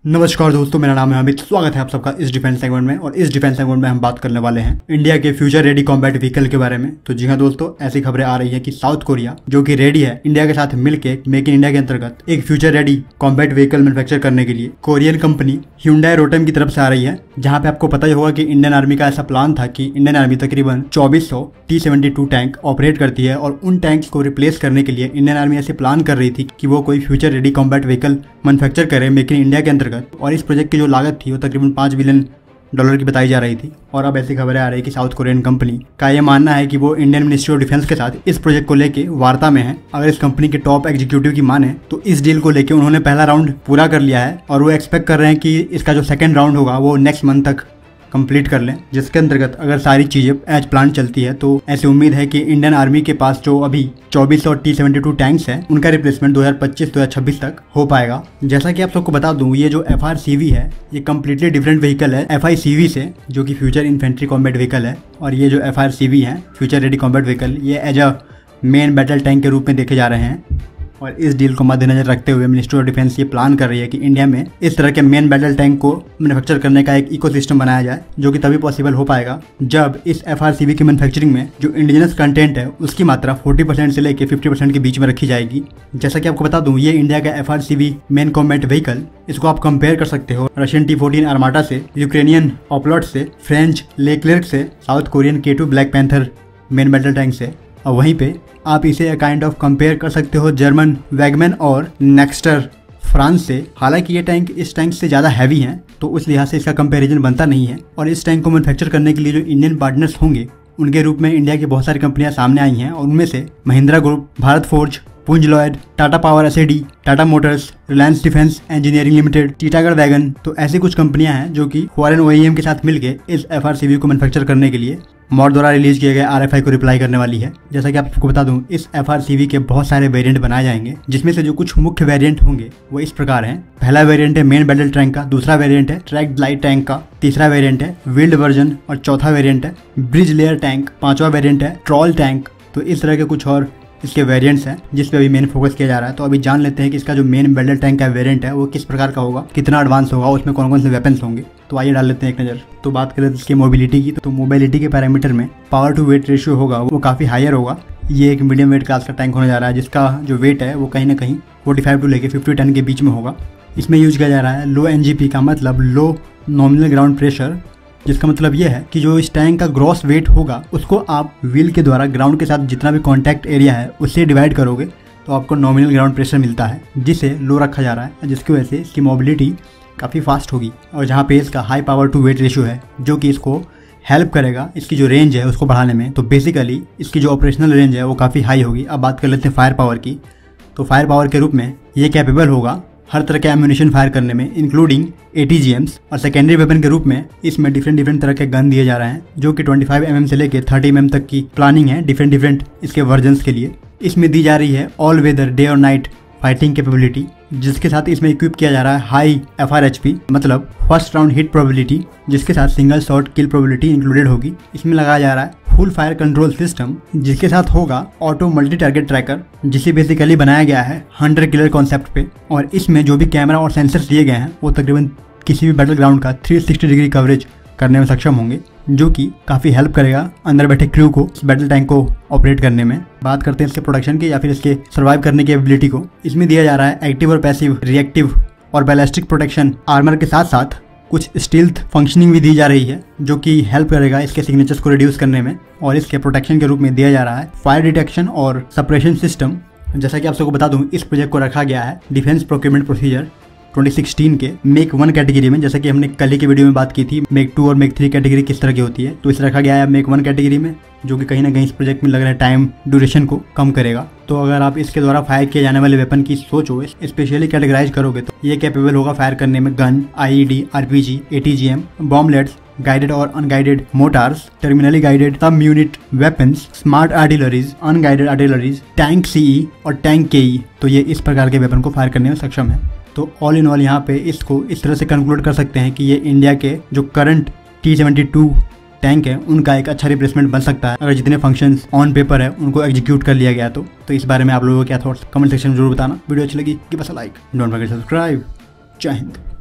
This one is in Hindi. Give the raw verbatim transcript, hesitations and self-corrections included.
नमस्कार दोस्तों, मेरा नाम है अमित। स्वागत है आप सबका इस डिफेंस सेगमेंट में। और इस डिफेंस सेगमेंट में हम बात करने वाले हैं इंडिया के फ्यूचर रेडी कॉम्बैट व्हीकल के बारे में। तो जी हाँ दोस्तों, ऐसी खबरें आ रही है कि साउथ कोरिया जो कि रेडी है इंडिया के साथ मिलकर मेक इन इंडिया के अंतर्गत एक future ready combat vehicle manufacture करने के लिए कोरियन कंपनी ह्यूंडई रोटम की तरफ से आ रही है। जहाँ पे आपको पता ही होगा कि इंडियन आर्मी का ऐसा प्लान था कि इंडियन आर्मी तकरीबन चौबीस सौ T seventy two tank operate करती है और उन टैंक्स को रिप्लेस करने के लिए इंडियन आर्मी ऐसे प्लान कर रही थी कि वो कोई future ready combat vehicle manufacture करे मेक इन इंडिया के अंतर्गत। और इस प्रोजेक्ट की जो लागत थी वो तकरीबन पाँच बिलियन डॉलर की बताई जा रही थी। और अब ऐसी खबरें आ रही है कि साउथ कोरियन कंपनी का ये मानना है कि वो इंडियन मिनिस्ट्री ऑफ डिफेंस के साथ इस प्रोजेक्ट को लेके वार्ता में है। अगर इस कंपनी के टॉप एग्जीक्यूटिव की माने तो इस डील को लेके उन्होंने पहला राउंड पूरा कर लिया है और वो एक्सपेक्ट कर रहे हैं कि इसका जो सेकंड राउंड होगा वो नेक्स्ट मंथ तक कंप्लीट कर लें, जिसके अंतर्गत अगर सारी चीजें एज प्लान चलती है तो ऐसी उम्मीद है कि इंडियन आर्मी के पास जो अभी चौबीस सौ टी सेवेंटी टू टैंक्स है उनका रिप्लेसमेंट दो हज़ार पच्चीस दो हज़ार छब्बीस तक हो पाएगा। जैसा कि आप सबको बता दूं, ये जो एफ आर सी वी है ये कम्प्लीटली डिफरेंट व्हीकल है एफ आई सी वी से, जो कि फ्यूचर इन्फेंट्री कॉम्बैट व्हीकल है। और ये जो एफ आर सी वी है फ्यूचर रेडी कॉम्बैट व्हीकल, ये as a main battle tank के रूप में देखे जा रहे हैं। और इस डील को मद्देनजर रखते हुए मिनिस्ट्री ऑफ डिफेंस ये प्लान कर रही है कि इंडिया में इस तरह के मेन बैटल टैंक को मैन्युफैक्चर करने का एक इकोसिस्टम बनाया जाए, जो कि तभी पॉसिबल हो पाएगा जब इस एफ आर सी वी की मैन्युफैक्चरिंग में जो इंडिजिनस कंटेंट है उसकी मात्रा चालीस परसेंट से लेकर पचास परसेंट के बीच में रखी जाएगी। जैसा कि आपको बता दूं, ये इंडिया का F R C V main combat vehicle, इसको आप कंपेयर कर सकते हो रशियन टी फोर्टीन आर्माटा से, यूक्रेनियन ऑपलॉट से, फ्रेंच लेक्लेर्क से, साउथ कोरियन के to black panther main battle tank से। और वहीं पे आप इसे काइंड ऑफ कंपेयर कर सकते हो जर्मन वैगमैन और नेक्स्टर फ्रांस से। हालांकि ये टैंक इस टैंक से ज़्यादा हैवी हैं तो उस लिहाज से इसका कंपैरिजन बनता नहीं है। और इस टैंक को मैन्युफैक्चर करने के लिए जो इंडियन पार्टनर्स होंगे उनके रूप में इंडिया की बहुत सारी कंपनियां सामने आई हैं। और उनमें से Mahindra group, Bharat Forge, Punj Lloyd, Tata Power S A D, Tata Motors, Reliance Defence Engineering Limited, Titagarh Wagon, तो ऐसी कुछ कंपनियां हैं जो कि फॉरेन ओ ई एम के साथ मिलकर इस एफ आर सी वी को मैन्युफैक्चर करने के लिए मॉड द्वारा रिलीज किए गए आर एफ आई को रिप्लाई करने वाली है। जैसा कि आपको बता दूं, इस एफ आर सी वी के बहुत सारे वेरिएंट बनाए जाएंगे, जिसमें से जो कुछ मुख्य वेरिएंट होंगे वो इस प्रकार हैं। पहला वेरिएंट है मेन बैटल टैंक का, दूसरा वेरिएंट है ट्रैक लाइट टैंक का, तीसरा वेरिएंट है व्हील्ड वर्जन और चौथा वेरिएंट है ब्रिज लेयर टैंक, पांचवा वेरिएंट है ट्रॉल टैंक। तो इस तरह के कुछ और इसके वेरिएंट्स हैं जिस पे अभी मेन फोकस किया जा रहा है। तो अभी जान लेते हैं कि इसका जो मेन बैटल टैंक का वेरिएंट है वो किस प्रकार का होगा, कितना एडवांस होगा, उसमें कौन कौन से वेपन्स होंगे। तो आइए डाल लेते हैं एक नज़र। तो बात करें इसकी मोबिलिटी की, तो मोबिलिटी के पैरामीटर में पावर टू वेट रेशियो होगा वो काफ़ी हायर होगा। ये एक मीडियम वेट क्लास का टैंक होने जा रहा है जिसका जो वेट है वो कहीं ना कहीं पैंतालीस टू लेके पचास टन के बीच में होगा। इसमें यूज किया जा रहा है लो एन जी पी का, मतलब लो नॉमिनल ग्राउंड प्रेशर, जिसका मतलब यह है कि जो इस टैंक का ग्रॉस वेट होगा उसको आप व्हील के द्वारा ग्राउंड के साथ जितना भी कॉन्टैक्ट एरिया है उससे डिवाइड करोगे तो आपको नॉमिनल ग्राउंड प्रेशर मिलता है, जिसे लो रखा जा रहा है, जिसकी वजह से इसकी मोबिलिटी काफ़ी फास्ट होगी। और जहाँ पे इसका high power to weight ratio है जो कि इसको हेल्प करेगा इसकी जो रेंज है उसको बढ़ाने में, तो बेसिकली इसकी जो ऑपरेशनल रेंज है वो काफ़ी हाई होगी। अब बात कर लेते हैं फायर पावर की। तो फायर पावर के रूप में ये कैपेबल होगा हर तरह के एम्यूनिशन फायर करने में, including A T G Ms. और सेकेंडरी वेपन के रूप में इसमें डिफरेंट डिफरेंट तरह के गन दिए जा रहे हैं जो कि पच्चीस एम एम से लेकर तीस एम एम तक की प्लानिंग है डिफरेंट डिफरेंट इसके वर्जन्स के लिए। इसमें दी जा रही है ऑल वेदर डे और नाइट फाइटिंग कैपेबिलिटी, जिसके साथ इसमें इक्विप किया जा रहा है high F R H P, मतलब फर्स्ट राउंड हिट प्रोबेबिलिटी, जिसके साथ single shot kill probability included होगी। इसमें लगाया जा रहा है फुल फायर कंट्रोल सिस्टम, जिसके साथ होगा ऑटो मल्टी टारगेट ट्रैकर, जिसे बेसिकली बनाया गया है हंटर किलर कॉन्सेप्ट पे। और इसमें जो भी कैमरा और सेंसर्स दिए गए हैं वो तकरीबन किसी भी बैटल ग्राउंड का तीन सौ साठ डिग्री कवरेज करने में सक्षम होंगे, जो कि काफ़ी हेल्प करेगा अंदर बैठे क्रू को इस बैटल टैंक को ऑपरेट करने में। बात करते हैं इसके प्रोडक्शन की या फिर इसके सर्वाइव करने की एबिलिटी को। इसमें दिया जा रहा है एक्टिव और पैसिव, रिएक्टिव और बैलिस्टिक प्रोटेक्शन आर्मर के साथ साथ कुछ स्टील्थ फंक्शनिंग भी दी जा रही है जो कि हेल्प करेगा इसके सिग्नेचर्स को रिड्यूस करने में। और इसके प्रोटेक्शन के रूप में दिया जा रहा है फायर डिटेक्शन और सप्रेशन सिस्टम। जैसा कि आप सबको बता दूं, इस प्रोजेक्ट को रखा गया है defence procurement procedure twenty sixteen के मेक वन कैटेगरी में। जैसे कि हमने कल ही की वीडियो में बात की थी मेक टू और मेक थ्री कैटेगरी किस तरह की होती है, तो इसे रखा गया है मेक वन कैटेगरी में, जो कि कहीं ना कहीं इस प्रोजेक्ट में लग रहा है टाइम ड्यूरेशन को कम करेगा। तो अगर आप इसके द्वारा फायर किए जाने वाले वेपन की सोचो स्पेशली कैटेगराइज करोगे तो ये कैपेबल होगा फायर करने में gun, I E D, R P G, A T G M, bomblets, guided और unguided mortars, terminally guided sub unit weapons, smart artilleries, unguided artilleries, tank C E और टैंक के ई। तो ये इस प्रकार के वेपन को फायर करने में सक्षम है। तो ऑल इन ऑल यहाँ पे इसको इस तरह से कंक्लूड कर सकते हैं कि ये इंडिया के जो current T seventy two tank है उनका एक अच्छा रिप्लेसमेंट बन सकता है अगर जितने फंक्शंस ऑन पेपर है उनको एग्जीक्यूट कर लिया गया तो। तो इस बारे में आप लोगों को क्या थॉट्स कमेंट सेक्शन में जरूर बताना। वीडियो अच्छी लगी कि बस लाइक, डोंट फॉरगेट सब्सक्राइब। जय हिंद।